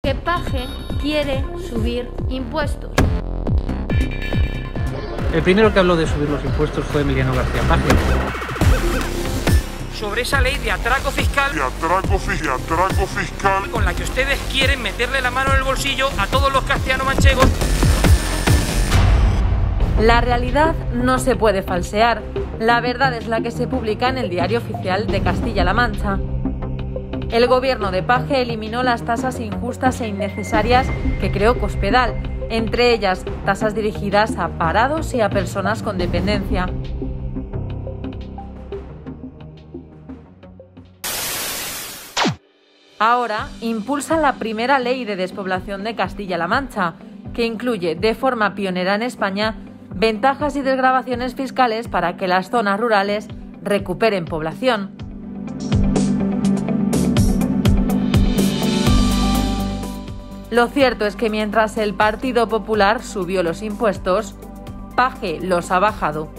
que Paje quiere subir impuestos. El primero que habló de subir los impuestos fue Emiliano García Paje. Sobre esa ley de atraco fiscal, con la que ustedes quieren meterle la mano en el bolsillo a todos los castellano-manchegos. La realidad no se puede falsear. La verdad es la que se publica en el Diario Oficial de Castilla-La Mancha. El gobierno de Paje eliminó las tasas injustas e innecesarias que creó Cospedal, entre ellas tasas dirigidas a parados y a personas con dependencia. Ahora impulsan la primera ley de despoblación de Castilla-La Mancha, que incluye de forma pionera en España ventajas y desgravaciones fiscales para que las zonas rurales recuperen población. Lo cierto es que mientras el Partido Popular subió los impuestos, Paje los ha bajado.